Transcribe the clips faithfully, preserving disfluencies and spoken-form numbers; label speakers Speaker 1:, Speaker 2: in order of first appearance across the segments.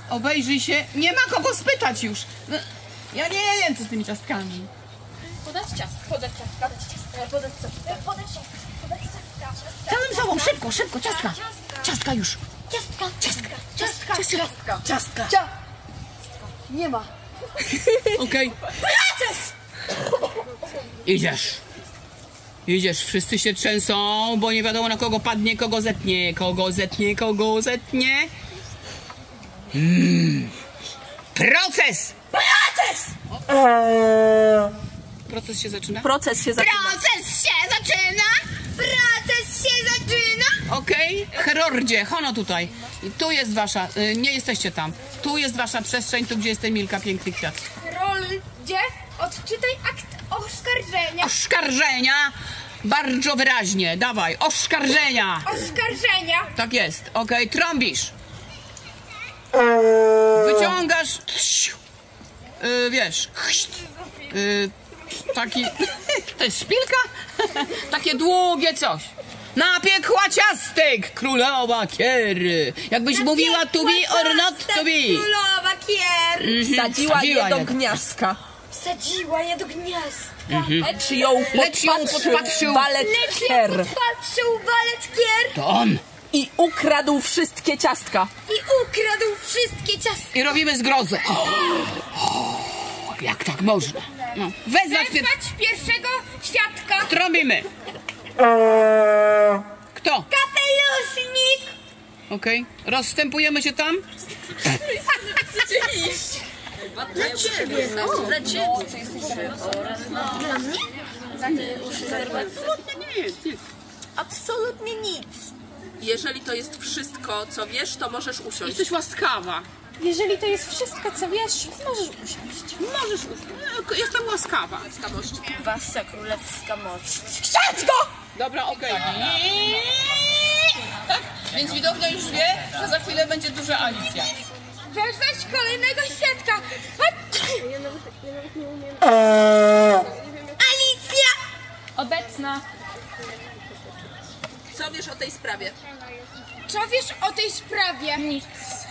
Speaker 1: obejrzyj się. Nie ma kogo spytać już. No, ja nie wiem, co z tymi ciastkami.
Speaker 2: Podać ciastka. Podać ciastka. Podać ciastka. Podać ciastka. Podać ciastka. Podać ciastka.
Speaker 1: Całym sobą, szybko, szybko, ciastka. Ciastka już.
Speaker 2: Ciastka.
Speaker 1: Ciastka.
Speaker 2: Ciastka.
Speaker 1: Ciastka. Ciastka.
Speaker 2: Cia. Nie ma.
Speaker 1: Okej.
Speaker 2: Proces!
Speaker 1: Idziesz. Idziesz, wszyscy się trzęsą, bo nie wiadomo na kogo padnie, kogo zetnie, kogo zetnie, kogo zetnie. Mm. Proces!
Speaker 2: Proces!
Speaker 1: Proces się zaczyna?
Speaker 2: Proces się zaczyna.
Speaker 1: Proces się zaczyna!
Speaker 2: Proces się zaczyna!
Speaker 1: Okej, okay. Herordzie, Hono tutaj. Tu jest wasza, y, nie jesteście tam. Tu jest wasza przestrzeń, tu gdzie jest Emilka, piękny kwiat.
Speaker 2: Heroldzie, odczytaj akt oskarżenia.
Speaker 1: Oskarżenia! Bardzo wyraźnie, dawaj, oskarżenia!
Speaker 2: Oskarżenia!
Speaker 1: Tak jest, okej, okay. Trąbisz. Wyciągasz, yy, wiesz, yy, taki, to jest szpilka? Takie długie coś. Napiekła ciastek, królowa Kiery. Jakbyś Napiekła mówiła to be or not to be.
Speaker 2: Królowa Kiery.
Speaker 3: Wsadziła, Wsadziła je do gniazdka.
Speaker 2: Wsadziła je do gniazdka.
Speaker 3: Mhm. Lecz ją podpatrzył walet Kier.
Speaker 2: podpatrzył walet Kier.
Speaker 1: To on.
Speaker 3: I ukradł wszystkie ciastka.
Speaker 2: I ukradł wszystkie ciastka.
Speaker 1: I robimy zgrozę. O, o, jak tak można? No. Wezwać,
Speaker 2: Wezwać pierwszego świadka.
Speaker 1: Trąbimy. Kto?
Speaker 2: Kapelusznik.
Speaker 1: Okej. Okay. Rozstępujemy się tam?
Speaker 2: Chcecie iść? Dla ciebie. Dla ciebie. Dla mnie?
Speaker 1: Absolutnie nic.
Speaker 2: Absolutnie nic.
Speaker 3: Jeżeli to jest wszystko, co wiesz, to możesz usiąść.
Speaker 1: Jesteś łaskawa.
Speaker 2: Jeżeli to jest wszystko, co wiesz, możesz usiąść.
Speaker 1: Możesz usiąść. Jestem łaskawa.
Speaker 3: Łaskawość.
Speaker 2: Wasza królewska moc.
Speaker 1: Szczęść go! Dobra, okej. Okay. Tak? Więc widownia już wie, że za chwilę będzie duża Alicja.
Speaker 2: Wezwać kolejnego świadka. Alicja!
Speaker 4: Obecna.
Speaker 3: Co wiesz o tej sprawie?
Speaker 2: Co wiesz o tej sprawie?
Speaker 4: Nic.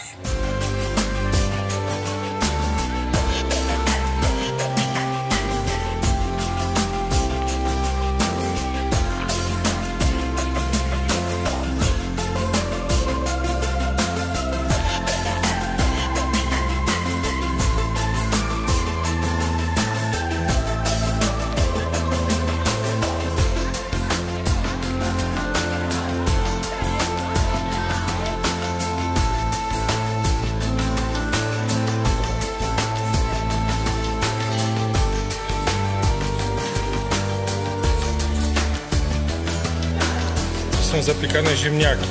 Speaker 5: Są zapiekane ziemniaki.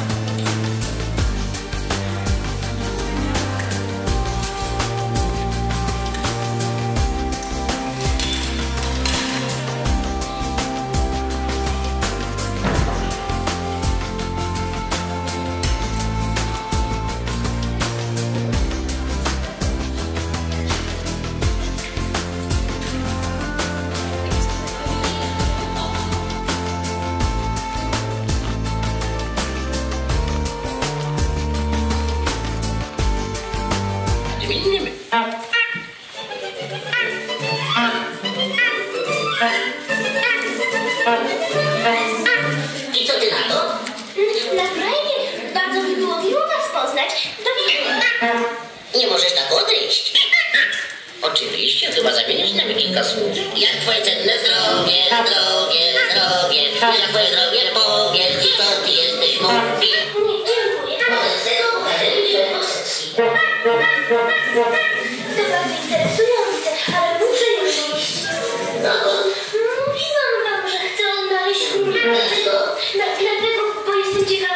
Speaker 6: I co ty na to? Naprawdę, bardzo by było miło was poznać. Do widzenia. Nie możesz tak odejść. Oczywiście, chyba zamienisz nam kilka słów. Jak twoje cenne zdrowie, zdrowie, zdrowie. Jak twoje zdrowie powiedz ci, to ty jesteś mądry. Nie, dziękuję. Wobec tego pokażę mi wiele posesji. To bardzo interesujące, ale muszę już iść. Dokąd? Mówiłam wam, że chcę odnaleźć króla. Dlaczego? Dlatego, bo jestem ciekawa